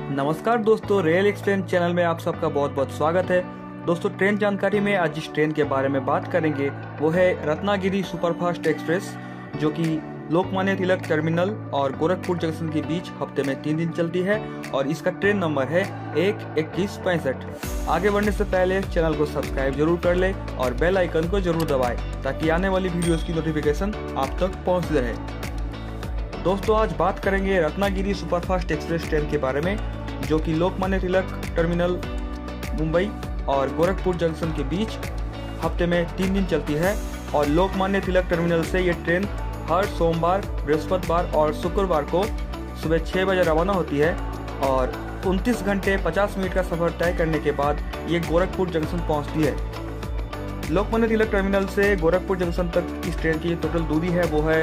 नमस्कार दोस्तों, rail explain channel में आप सबका बहुत बहुत स्वागत है। दोस्तों, ट्रेन जानकारी में आज जिस ट्रेन के बारे में बात करेंगे वो है रत्नागिरी सुपरफास्ट एक्सप्रेस, जो कि लोकमान्य तिलक टर्मिनल और गोरखपुर जंक्शन के बीच हफ्ते में 3 दिन चलती है और इसका ट्रेन नंबर है 1-2165। आगे बढ़ने से पहले चैनल को सब्सक्राइब जरूर कर ले और बेल आइकन को जरूर दबाएं ताकि आने वाली वीडियोस की नोटिफिकेशन आप तक पहुंचती रहे। दोस्तों, आज बात करेंगे रत्नागिरी सुपरफास्ट एक्सप्रेस ट्रेन के बारे में, जो कि लोकमान्य तिलक टर्मिनल मुंबई और गोरखपुर जंक्शन के बीच हफ्ते में 3 दिन चलती है। और लोकमान्य तिलक टर्मिनल से ये ट्रेन हर सोमवार, बृहस्पतिवार और शुक्रवार को सुबह 6 बजे रवाना होती है और 29 घंटे 50 मिनट का सफर तय करने के बाद ये गोरखपुर जंक्शन पहुंचती है। लोकमान्य तिलक टर्मिनल से गोरखपुर जंक्शन तक इस ट्रेन की टोटल दूरी है वो है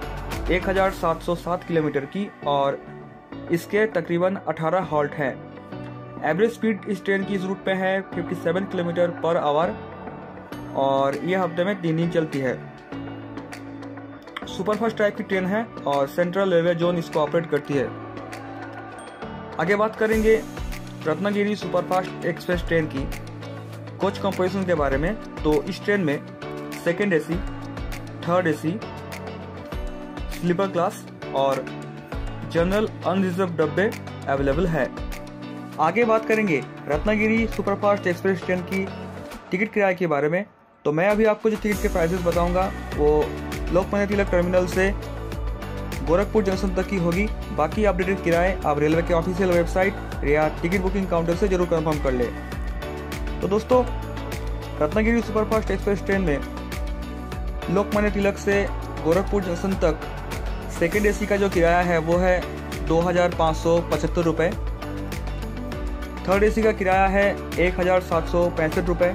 1707 किलोमीटर की और इसके तकरीबन 18 हॉल्ट हैं। एवरेज स्पीड इस ट्रेन की इस रूट पे है 57 किलोमीटर पर आवर और ये हफ्ते में 3 दिन चलती है। सुपरफास्ट टाइप की ट्रेन है और सेंट्रल रेलवे जोन इसको ऑपरेट करती है। आगे बात करेंगे रत्नागिरी सुपरफास्ट एक्सप्रेस ट्रेन की कोच कंपोजिशन के बारे में। तो इस ट्रेन में second AC, third AC, sleeper class और जनरल अनरिजर्व डब्बे अवेलेबल है। आगे बात करेंगे रत्नागिरी सुपरफास्ट एक्सप्रेस ट्रेन की टिकट किराए के बारे में। तो मैं अभी आपको जो टिकट के प्राइसेस बताऊंगा वो लोकमान्य तिलक टर्मिनल से गोरखपुर जंक्शन तक की होगी। बाकी अपडेटेड किराए आप रेलवे के ऑफिशियल वेबसाइट या टिकट बुकिंग काउंटर से जरूर कंफर्म कर ले। तो दोस्तों, रत्नागिरी सुपरफास्ट एक्सप्रेस ट्रेन में लोकमान्य तिलक से गोरखपुर जंक्शन तक सेकेंड एसी का जो किराया है वो है 2575 रुपये। थर्ड एसी का किराया है 1765 रुपये।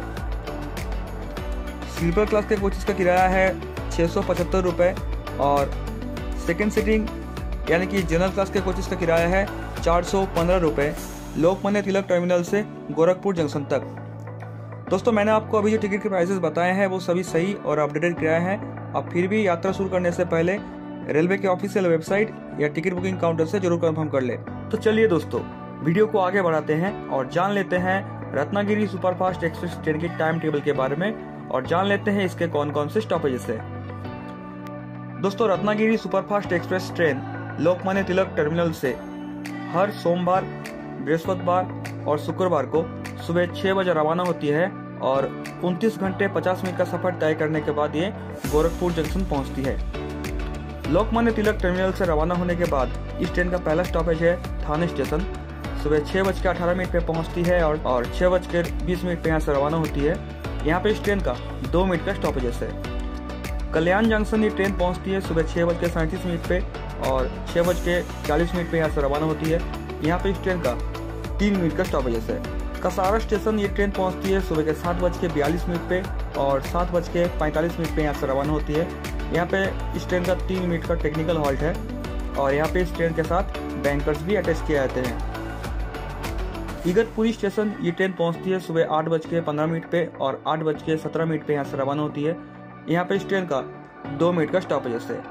स्लीपर क्लास के कोचेस का किराया है 675 रुपये और सेकेंड सीटिंग यानी कि जनरल क्लास के कोचेस का किराया है 415 रुपये लोकमान्य तिलक टर्मिनल से गोरखपुर जंक्शन तक। दोस्तों, मैंने आपको अभी जो टिकट के प्राइसेस बताए हैं वो सभी सही और अपडेटेड किराए हैं। आप फिर भी यात्रा शुरू करने से पहले रेलवे के ऑफिशियल वेबसाइट या टिकट बुकिंग काउंटर से जरूर कंफर्म कर ले। तो चलिए दोस्तों, वीडियो को आगे बढ़ाते हैं और जान लेते हैं रत्नागिरी सुपरफास्ट एक्सप्रेस ट्रेन की टाइम टेबल के बारे में और जान लेते हैं इसके कौन कौन से स्टॉपेजेस है। दोस्तों, Ratnagiri superfast express train Lokmanya Tilak terminal से हर सोमवार, बृहस्पतिवार और शुक्रवार को सुबह 6 बजे रवाना होती है और 29 घंटे 50 मिनट का सफर तय करने के बाद ये गोरखपुर जंक्शन पहुंचती है। लोकमान्य तिलक टर्मिनल से रवाना होने के बाद इस ट्रेन का पहला स्टॉपेज है थाने स्टेशन। सुबह 6:18 पे पहुंचती है और 6:20 पे यहाँ से रवाना होती है। यहाँ पे इस ट्रेन का 2 मिनट का स्टॉपेजेस है। कल्याण जंक्शन ये ट्रेन पहुंचती है सुबह 6:37 पे और 6:40 पे यहाँ से रवाना होती है। यहाँ पे इस ट्रेन का 3 मिनट का स्टॉपेजेस है। कसारा स्टेशन ये ट्रेन पहुंचती है सुबह के 7:42 पे और 7:45 पे यहाँ से रवाना होती है। यहाँ पे इस ट्रेन का 3 मिनट का टेक्निकल हॉल्ट है और यहाँ पे इस ट्रेन के साथ बैंकर्स भी अटैच किए जाते हैं। इगतपुरी स्टेशन ये ट्रेन पहुंचती है सुबह 8:15 पे और 8:17 पे यहाँ से रवाना होती है। यहाँ पे इस ट्रेन का 2 मिनट का स्टॉपेजेस है।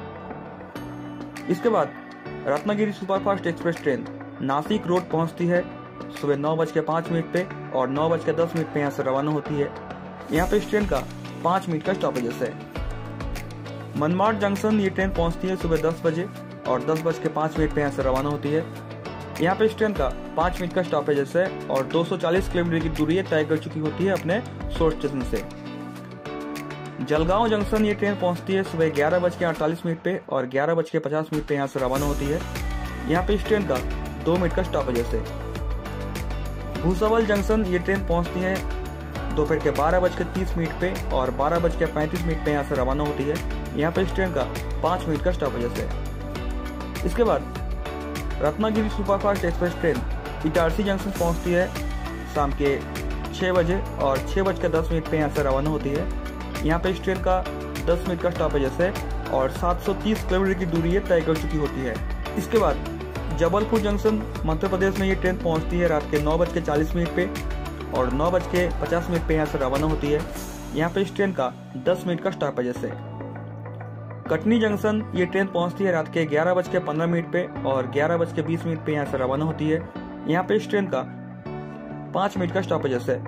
इसके बाद Ratnagiri superfast express train Nashik road पहुंचती है सुबह 9:05 पे और 9:10 पे यहाँ से रवाना होती है। यहाँ पे इस ट्रेन का 5 मिनट का स्टॉपेजेस है। मनमाड़ जंक्शन ये ट्रेन पहुंचती है सुबह 10 बजे और 10:05 पे यहाँ से रवाना होती है। यहाँ पे इस ट्रेन का 5 मिनट का स्टॉपेजेस है और 240 किलोमीटर की दूरी तय कर चुकी होती है अपने सोर्स स्टेशन से। जलगांव जंक्शन ये ट्रेन पहुंचती है सुबह 11:48 पे और 11:50 पे यहाँ से रवाना होती है। यहाँ पे इस ट्रेन का 2 मिनट का स्टॉपेजेस है। भूसावल जंक्शन ये ट्रेन पहुंचती है दोपहर के 12:30 पे और 12:35 पे यहाँ से रवाना होती है। यहाँ पे इस ट्रेन का 5 मिनट का स्टॉपेजेस है। इसके बाद Ratnagiri superfast express train Itarsi junction पहुंचती है शाम के 6 बजे और 6:10 पे यहाँ से रवाना होती है। यहाँ पे इस ट्रेन का 10 मिनट का स्टॉपेजेस है और 730 किलोमीटर की दूरी तय कर चुकी होती है। इसके बाद जबलपुर जंक्शन मध्य प्रदेश में ये ट्रेन पहुंचती है रात के 9:40 पे और 9:50 पे यहाँ से रवाना होती है। यहाँ पे इस ट्रेन का 10 मिनट का स्टॉपेजेस है। कटनी जंक्शन ये ट्रेन पहुंचती है रात के 11:15 पे और 11:20 पे यहाँ से रवाना होती है। यहाँ पे इस ट्रेन का 5 मिनट का स्टॉपेजेस है।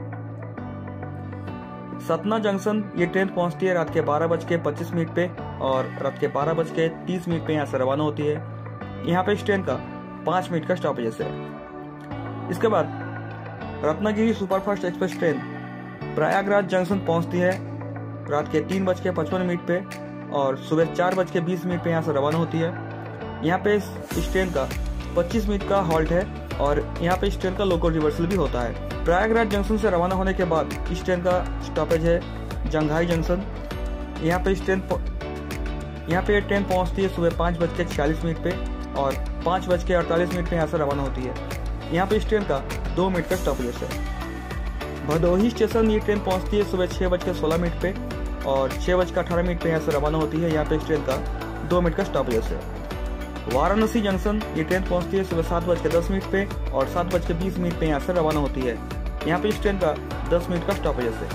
सतना जंक्शन ये ट्रेन पहुंचती है रात के 12:25 पे और रात के 12:30 पे यहाँ से रवाना होती है। यहाँ पे इस ट्रेन का 5 मिनट का स्टॉपेजेस है। इसके बाद Ratnagiri superfast express train Prayagraj junction पहुंचती है रात के 3:55 पे और सुबह 4:20 पे यहाँ से रवाना होती है। यहाँ पे इस ट्रेन का 25 मिनट का हॉल्ट है और यहाँ पे इस ट्रेन का लोकल रिवर्सल भी होता है। प्रयागराज जंक्शन से रवाना होने के बाद इस ट्रेन का स्टॉपेज है जंघाई जंक्शन। यहाँ पे ये ट्रेन पहुँचती है सुबह 5:46 पे और 5:48 पे यहाँ से रवाना होती है। यहाँ पे इस ट्रेन का 2 मिनट का स्टॉपेज है। भदोही स्टेशन ये ट्रेन पहुँचती है सुबह 6:16 पे और 6:18 पे यहाँ से रवाना होती है। यहाँ पे इस ट्रेन का 2 मिनट का स्टॉपेज है। वाराणसी जंक्शन ये ट्रेन पहुंचती है सुबह 7:10 पे और 7:20 पे यहाँ से रवाना होती है। यहाँ पे इस ट्रेन का 10 मिनट का स्टॉपेज है।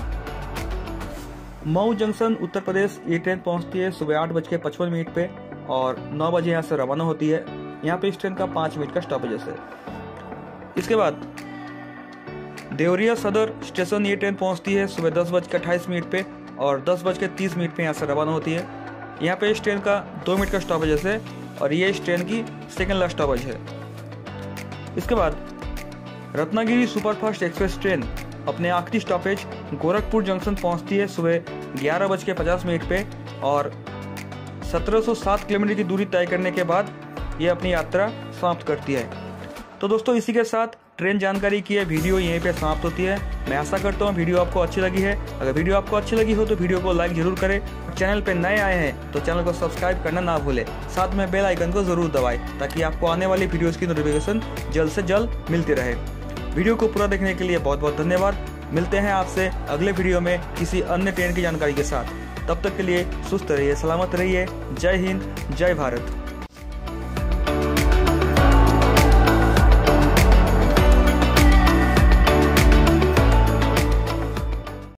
मऊ जंक्शन उत्तर प्रदेश ये ट्रेन पहुंचती है सुबह 8:55 पे और 9 बजे यहाँ से रवाना होती है। यहाँ पे इस ट्रेन का 5 मिनट का स्टॉपेज है। इसके बाद देवरिया सदर स्टेशन ये ट्रेन पहुंचती है सुबह 10:28 पे और 10:30 पे यहाँ से रवाना होती है। यहाँ पे इस ट्रेन का 2 मिनट का स्टॉपेज है और ये इस ट्रेन की सेकेंड लास्ट स्टॉपेज है। इसके बाद रत्नागिरी सुपरफास्ट एक्सप्रेस ट्रेन अपने आखिरी स्टॉपेज गोरखपुर जंक्शन पहुंचती है सुबह 11:50 पे और 1707 किलोमीटर की दूरी तय करने के बाद ये अपनी यात्रा समाप्त करती है। तो दोस्तों इसी के साथ ट्रेन जानकारी की है वीडियो यहीं पे समाप्त होती है। मैं आशा करता हूँ वीडियो आपको अच्छी लगी है। अगर वीडियो आपको अच्छी लगी हो तो वीडियो को लाइक जरूर करें। चैनल पे नए आए हैं तो चैनल को सब्सक्राइब करना ना भूलें। साथ में बेल आइकन को जरूर दबाएं ताकि आपको आने वाली वीडियोस की नोटिफिकेशन जल्द से जल्द मिलती रहे। वीडियो को पूरा देखने के लिए बहुत बहुत धन्यवाद। मिलते हैं आपसे अगले वीडियो में किसी अन्य ट्रेन की जानकारी के साथ। तब तक के लिए सुस्त रहिए, सलामत रहिए। जय हिंद, जय भारत।